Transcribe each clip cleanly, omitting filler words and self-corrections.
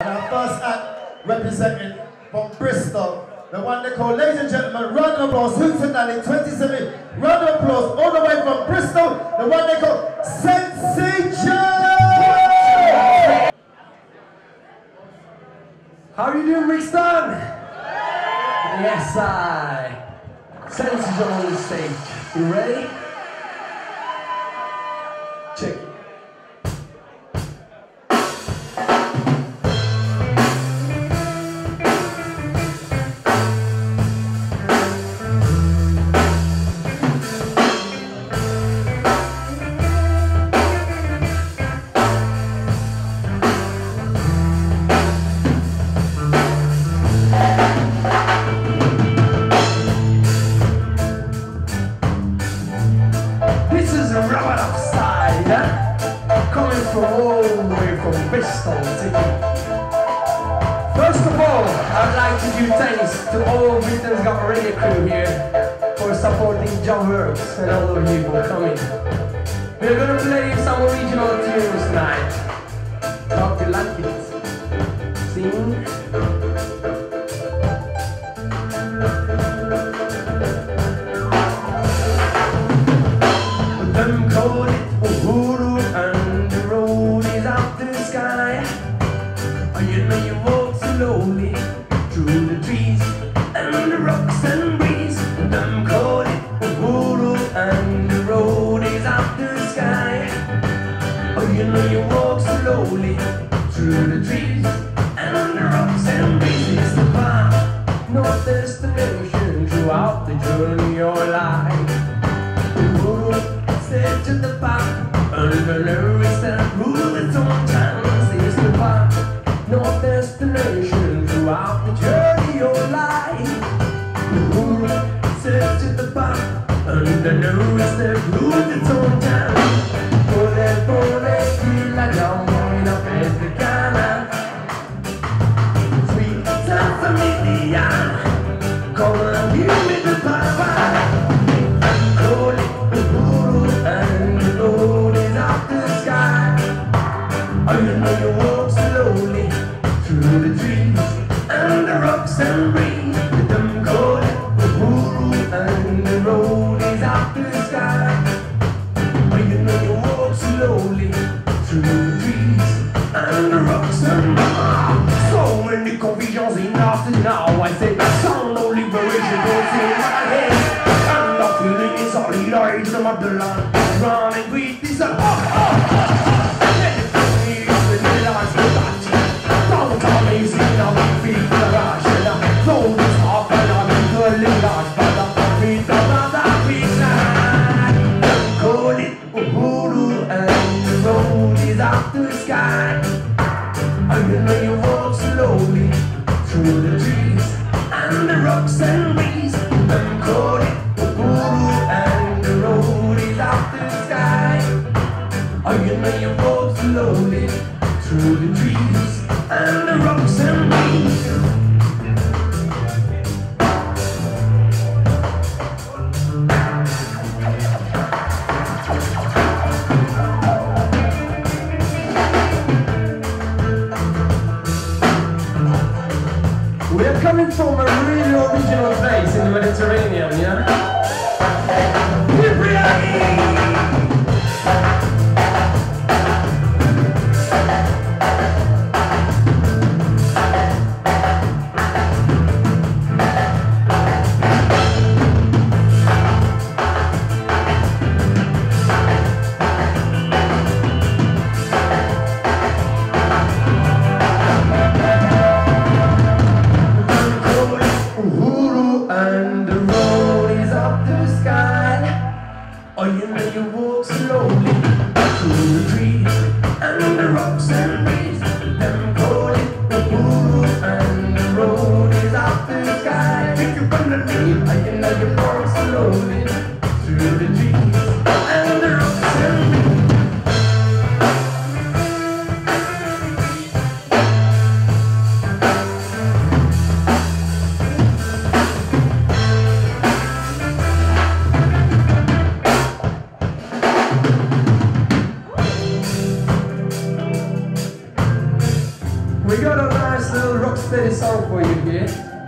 Our first act representing from Bristol, the one they call, ladies and gentlemen, round of applause, Hootenanny 27, round of applause all the way from Bristol, the one they call Sensation! How are you doing, Brixton? Yes, Sensation on the stage. You ready? Check it. Coming from all the way from Bristol City. First of all, I'd like to give thanks to all Britain's Got Radio crew here for supporting John Works and all of you for coming. We're gonna play some original tunes tonight. Hope you like it. Sing. Them call it Uhuru and the road is out to the sky. Oh, you know you walk slowly through the trees and the rocks and breeze. Them call it Uhuru and the road is out to the sky. Oh, you know you walk slowly through the trees and the rocks and breeze. It's the path, no destination throughout the journey of life. Uhuru said to the path, entrepreneurs that rule its own towns. Is the path, no destination throughout the journey of life. Uhuru said to the path, entrepreneurs that rule its own towns. Pole, la jamborina pescana, sweet Santa Emilia, come and give me the papa. Oh, you know you walk slowly through the trees and the rocks and breeze. Them call it Uhuru and the road is out to the sky. Oh, you know you walk slowly through the trees and the rocks and breeze. So many confusions enough to now. I say the sound of liberation goes in my head, and the feeling is solidarity to motherland. Running with this out to the sky. Oh, you know you walk slowly through the trees and the rocks and breeze. Them call it Uhuru and the road is out to the sky. Oh, you know you walk slowly through the trees and the rocks and breeze. We're coming from a really original place in the Mediterranean, yeah? Oh, you know nice little rocksteady song for you here.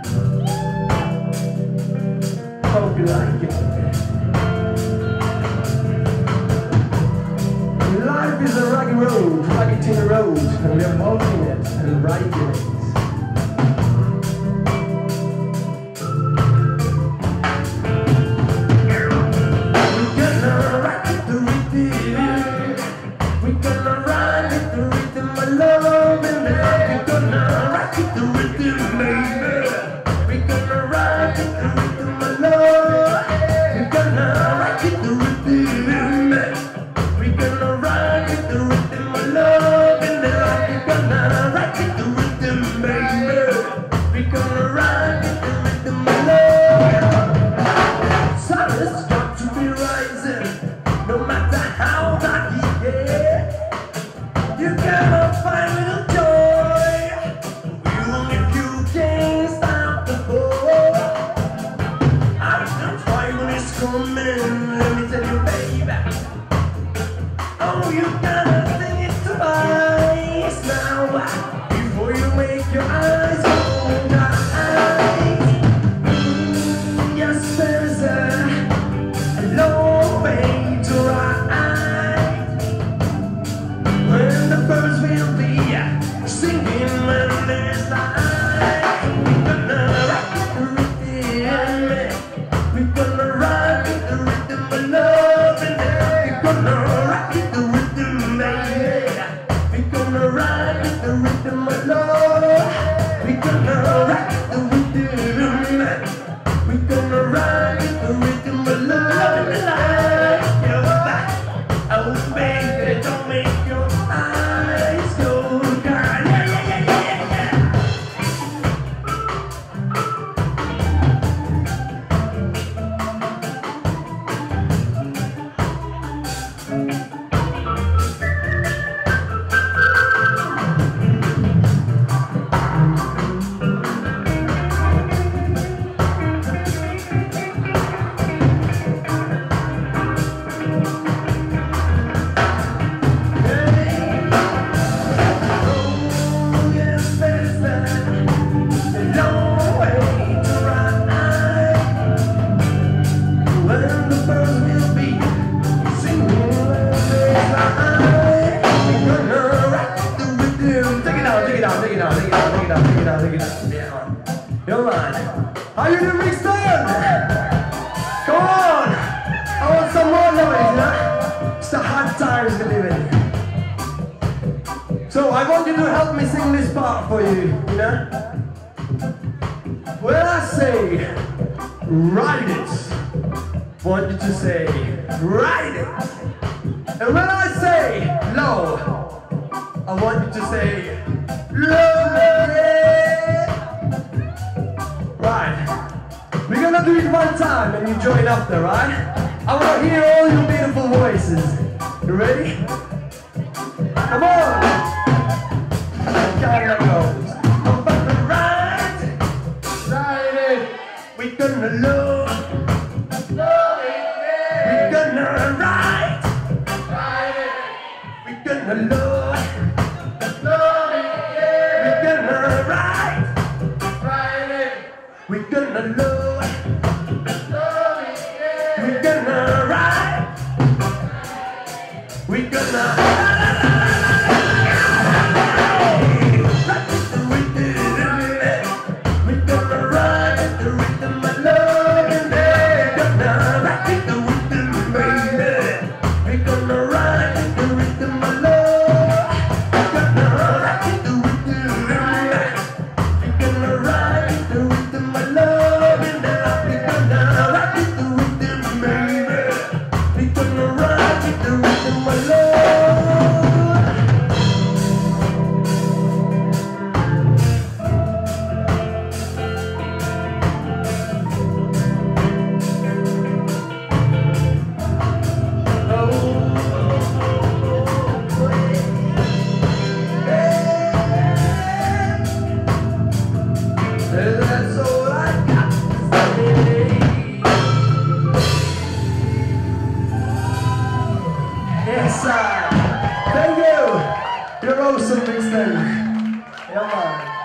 Hope you like it. Life is a rugged road, rugged tin road, and we're walking it and riding it. How you doing, Rick Stone? Come on! I want some more noise, you know? It's the hard times we live in. So I want you to help me sing this part for you, you know? When I say, ride it, I want you to say, ride it. And when I say, low, I want you to say, low. Right. We're gonna do it one time and you join after, right? I want to hear all your beautiful voices. You ready? Come on! Kind of goes. I'm about to ride. Ride it. We're gonna love. Love it. We're gonna ride. Ride it. We're gonna love. Love it. We're gonna ride. Ride it. We're gonna love. Love it. We're gonna ride. We're gonna.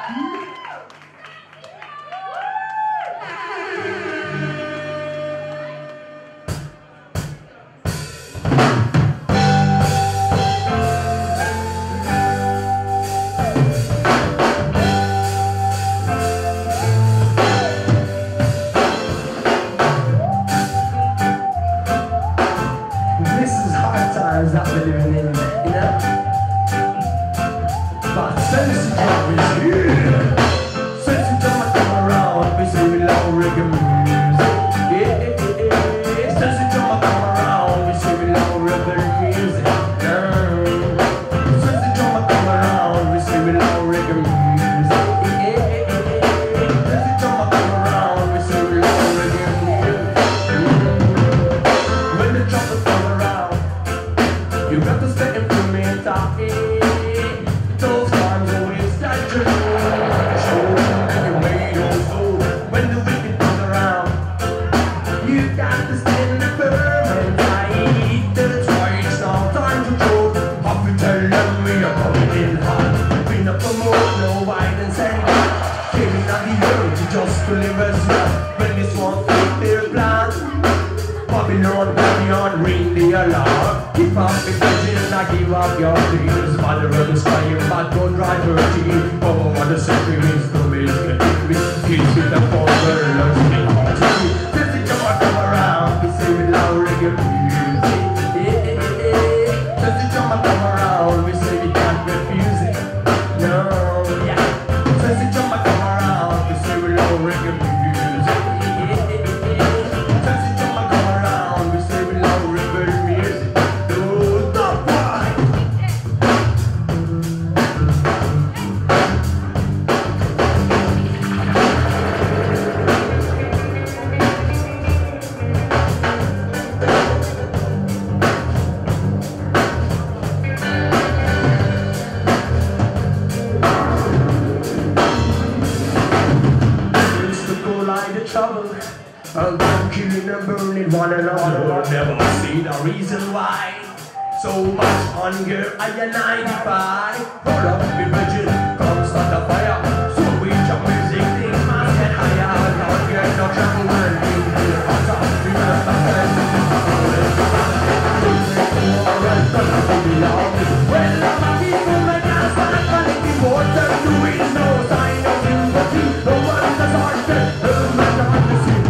That we're living in, you know? But since the job is here, since the job I come around, we say we love reggae music. Yeah, since the job I come around, we say we love reggae music. Since the job I come around, we say we love reggae music. Since the job I come around, we say we love reggae music. When the trumpet come around, you got to stay implemental. Those times always that dream. Show them that you made also. When the wicked comes around, you got to stand firm and tight. That's why it's now time to go. Have to tell them we are coming in hot. Been up for more, no wine and sand. Giving out the earth just to live as well. When this one fit their plan, Babylon, Babylon, ring the alarm. Keep up the vision, I give up your dreams. Mother of the sky, you bad gun driver team. Oh, what the century means to me. Kids with the former, learns me how to see. Since the jump I come around, we say we love reggae music. Since the jump I come around, we say we can't refuse it. No, yeah. Since the jump I come around, we say we love reggae music. Killing and burning one another. Never see the reason why. So much hunger I identify. Hold up the virgin, come start the fire. So we jump music, things must get higher. Not get no trouble when we feel hotter. We must not stand in the well, my people may not start running the water. Doing no sign of sympathy. The one that's hard to the man on the sea.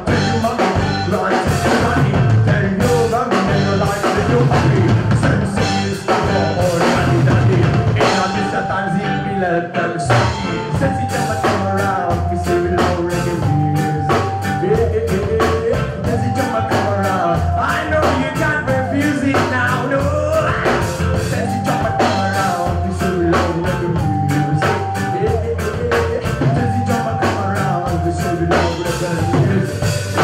Let them see. Since the time I come around, we say we love reggae music. Since the time I come around, I know you can't refuse it now, no. Since the time I come around, we say we love reggae music. Since the time I come around, we say we love reggae music.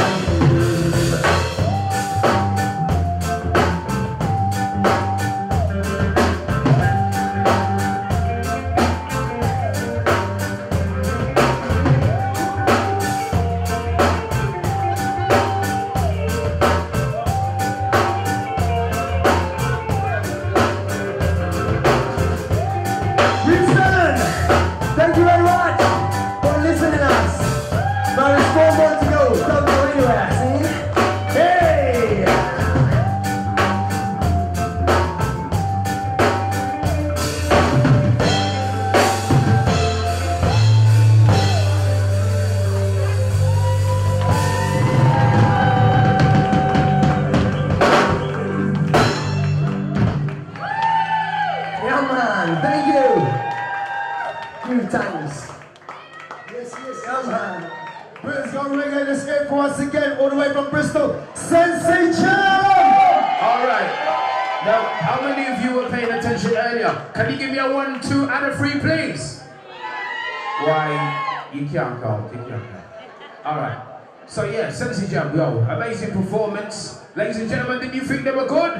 Thank you very much for listening to us. Now there's 4 more to go. Don't go anywhere. See? Hey! Yeah, man. Thank you. Good times. Yes, yeah, man. Britain's got reggae to escape for once again, all the way from Bristol. Sensation! Alright. Now, how many of you were paying attention earlier? Can you give me a 1, 2, and a 3, please? Why? You can't count. You can't count. Alright. So yeah, Sensei Jam, yo. Amazing performance. Ladies and gentlemen, did you think they were good?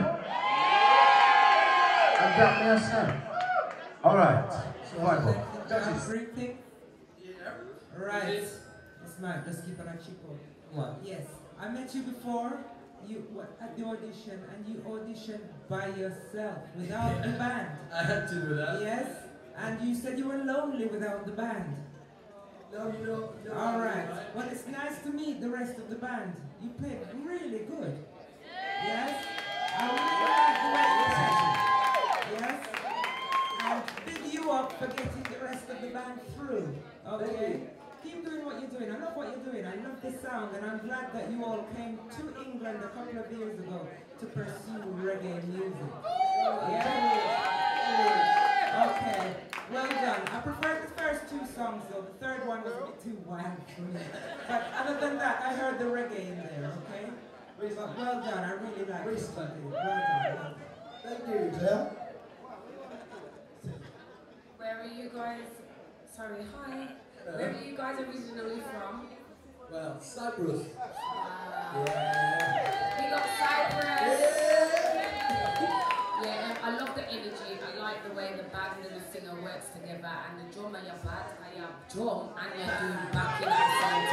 I got me a son. Alright. Wonderful. Everything? Yeah. Right. It's mine. Let's keep on a chico. What? Yes. I met you before. You at the audition, and you auditioned by yourself without the band. I had to do that. Yes. And you said you were lonely without the band. No. All right. Well, it's nice to meet the rest of the band. You played really good. Yes? I really like the way you sang. Yes? And big you up for getting the rest of the band through. Okay? Keep doing what you're doing. I love what you're doing. I love the sound, and I'm glad that you all came to England a couple of years ago to pursue reggae music. Yeah? Okay. Well done. I prefer the first two songs though. The third one was a bit too wild for me. But other than that, I heard the reggae in there, okay? But well done. I really like it. Well done. Thank you, Claire. Where are you guys? Sorry, hi. Where are you guys originally from? Well, Cyprus. We got Cyprus. Yeah, I love the energy. I like the way the band and the singer works together, and the drummer you bad, I have drum and you do backing at the same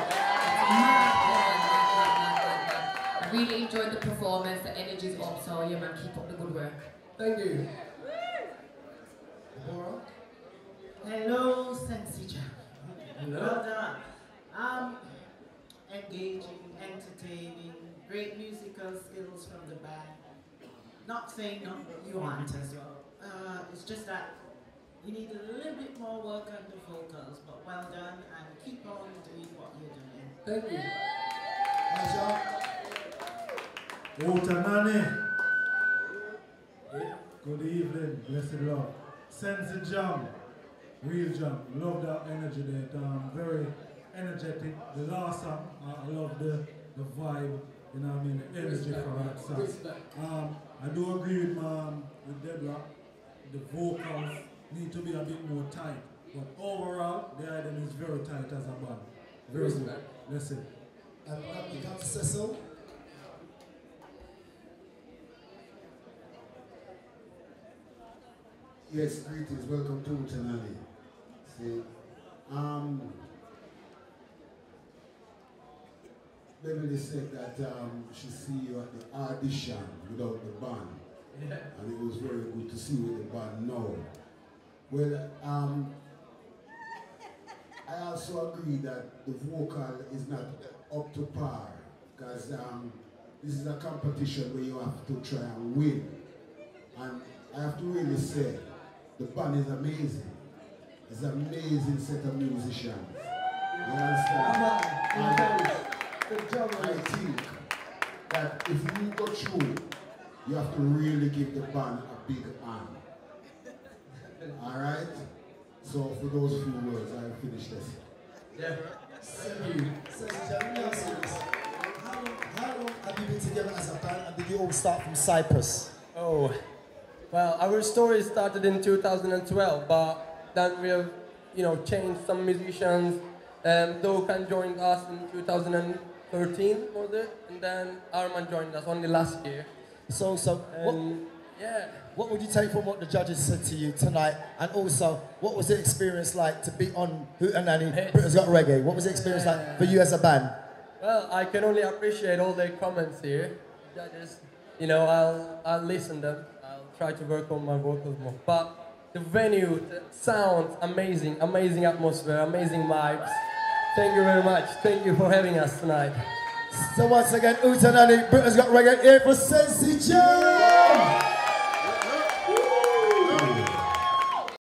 time. So I really enjoyed the performance. The energy's up, so yeah, man, keep up the good work. Thank you. Hello, Sensei Jam. Well done. Engaging, entertaining, great musical skills from the band. Not saying no, you aren't as well. It's just that you need a little bit more work on the vocals, but well done and keep on doing what you're doing. Thank you. Utanani. Good evening, blessed Lord. Sensei Jam, real jam. Love that energy there. Very energetic. The last song, I love the vibe. You know what I mean? The energy for that song. I do agree with Deborah. The vocals need to be a bit more tight. But overall, the item is very tight as a band. Very good. Listen. You can't say so? Yes, greetings. Welcome to Utanani. See, Beverly said that she see you at the audition without the band. Yeah. And it was very good to see you with the band now. Well, I also agree that the vocal is not up to par, because this is a competition where you have to try and win. And I have to really say, the band is amazing. It's an amazing set of musicians. You understand? I think that if you go through, you have to really give the band a big hand. Alright? So for those few words, I'll finish this. Yeah. Thank you. How long have you been together as a band, and did you all start from Cyprus? Oh, well, our story started in 2012, but then we have, changed some musicians. Dokan joined us in 2013, was it? And then Arman joined us only last year. What would you take from what the judges said to you tonight? And also, what was the experience like to be on Hootenanny, Britain's Got Reggae? What was the experience like for you as a band? Well, I can only appreciate all their comments here. Judges, I'll listen to them. I'll try to work on my vocals more. But the venue, the sound, amazing atmosphere, amazing vibes. Thank you very much. Thank you for having us tonight. So once again, Hootenanny, Britain's Got Reggae here for Sensei Jam.